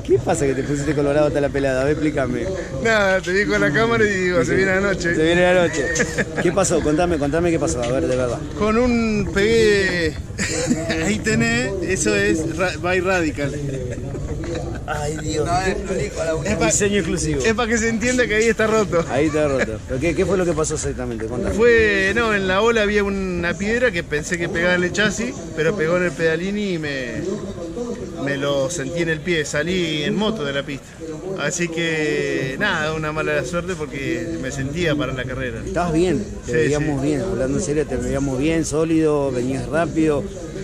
¿Qué pasa que te pusiste colorado hasta la pelada? A ver, explícame. Nada, te vi con la cámara y digo, se viene la noche. Se viene la noche. ¿Qué pasó? Contame qué pasó, a ver, de verdad. Con un pegué, ahí tenés, eso es by Radical. Ay, Dios. Es Diseño exclusivo. Es para que se entienda que ahí está roto. Ahí está roto. ¿Pero qué fue lo que pasó exactamente? Contame. En la ola había una piedra que pensé que pegaba en el chasis, pero pegó en el pedalín y me lo sentí en el pie. Salí en moto de la pista. Así que nada, una mala suerte porque me sentía para la carrera. Estabas bien, te veíamos bien, hablando en serio, te veíamos bien, sólido, venías rápido.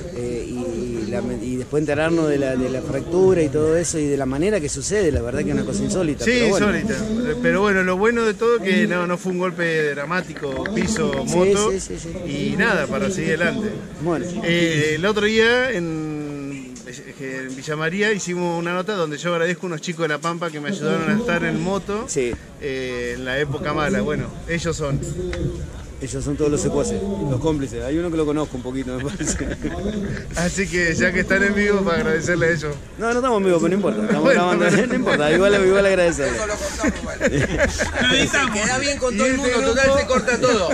Y después enterarnos de la fractura y todo eso y de la manera que sucede, la verdad que es una cosa insólita. Sí, pero bueno. insólita. Pero bueno, lo bueno de todo es que no fue un golpe dramático, piso, moto Sí. y nada, para seguir adelante. Bueno. El otro día en Villa María hicimos una nota donde yo agradezco a unos chicos de La Pampa que me ayudaron a estar en moto en la época mala. Bueno, ellos son todos los secuaces, los cómplices. Hay uno que lo conozco un poquito, me parece. Así que ya que están en vivo, para agradecerle a ellos. No estamos en vivo, pero no importa. Estamos grabando, no importa, igual agradecerle. Queda bien con todo el mundo, total se corta todo.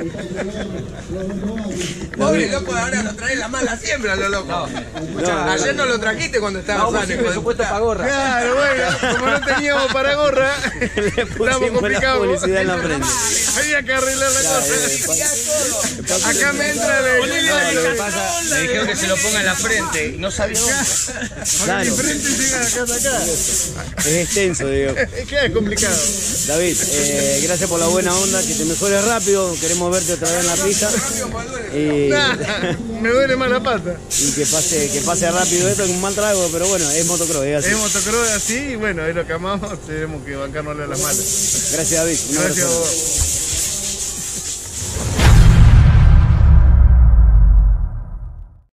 Pobre loco, ahora lo trae la mala siembra, lo loco. Ayer no lo trajiste cuando estaba sano. Presupuesto para gorra. Claro, bueno, como no teníamos para gorra, Le pusimos la publicidad en la frente. Había que arreglar la cosa. Acá me entra Me dijeron que se lo ponga en la frente y no sabía dónde. Claro. Mi frente llega acá hasta acá. Es extenso, digo. Es complicado. David, gracias por la buena onda, que te mejores rápido, queremos verte otra vez en la pista. Me duele más la pata. Y que pase rápido esto, es un mal trago, pero bueno, es motocross, es así. Es motocross así y bueno, es lo que amamos, tenemos que bancarnos a las malas. Gracias, David. Gracias a vos.